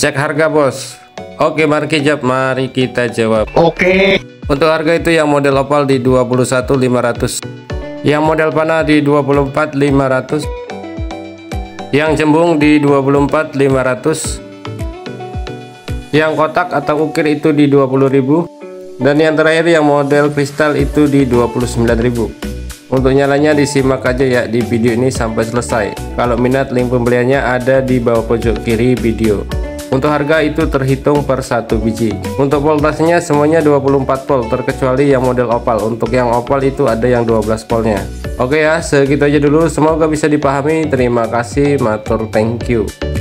Cek harga bos. Oke, mari kita jawab. Oke. Untuk harga itu yang model opal di 21.500, yang model panah di 24.500, yang cembung di 24.500, yang kotak atau ukir itu di 20.000, dan yang terakhir yang model kristal itu di 29.000. Untuk nyalanya disimak aja ya di video ini sampai selesai. Kalau minat, link pembeliannya ada di bawah pojok kiri video. Untuk harga itu terhitung per 1 biji. Untuk voltasenya semuanya 24 volt terkecuali yang model opal. Untuk yang opal itu ada yang 12 voltnya. Oke ya, segitu aja dulu, semoga bisa dipahami. Terima kasih, matur, thank you.